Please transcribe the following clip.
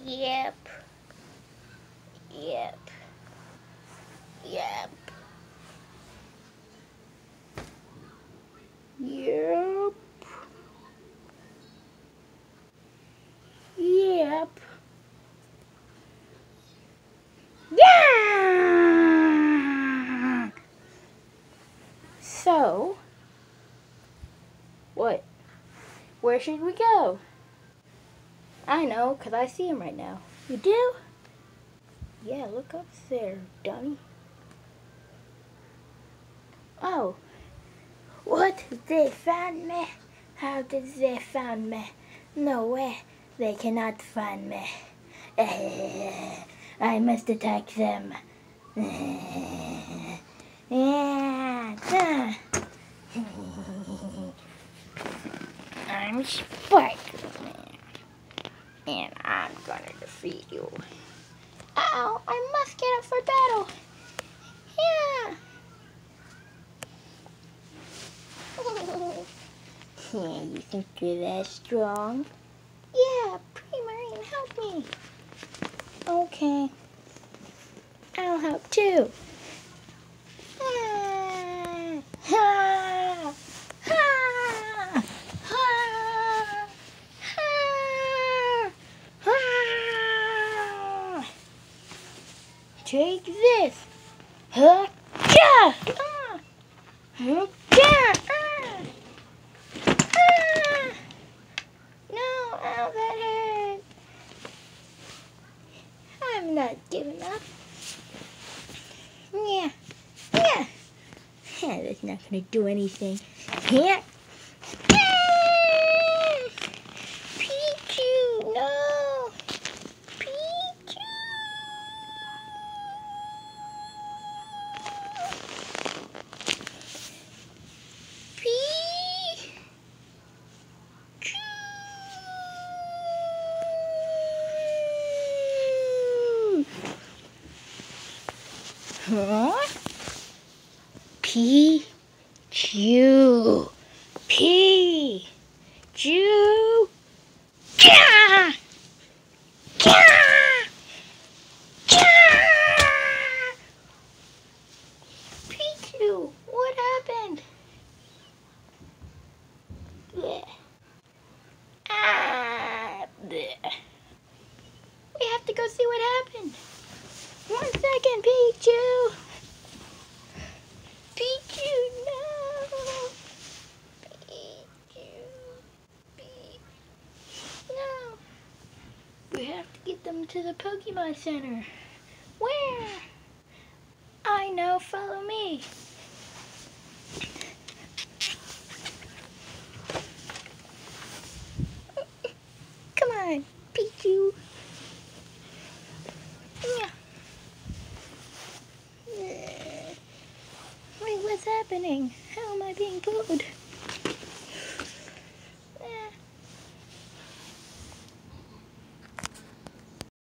Yep. Yep. Yep. Yep. Yep. Yeah! So, what? Where should we go? I know, 'cause I see him right now. You do? Yeah, look up there, dummy. Oh. What? They found me? How did they find me? No way. They cannot find me. I must attack them. I'm Spider-Man, and I'm gonna defeat you. Uh-oh, I must get up for battle. Yeah, you think you're that strong? Yeah, Pre-Marine, help me. Okay, I'll help too. Take this. No, ow, that hurt. I'm not giving up. Yeah. That's not gonna do anything. Yeah. Pichu, no. Pichu. Huh? Pichu. Pichu. Gah! Gah! Gah! Pichu, what happened? Bleh. Bleh. We have to go see what happened. 1 second, Pichu. Pichu, no. No. We have to get them to the Pokemon Center. Where? I know, follow me. Come on, Pichu. Yeah. Wait, what's happening? How am I being pulled?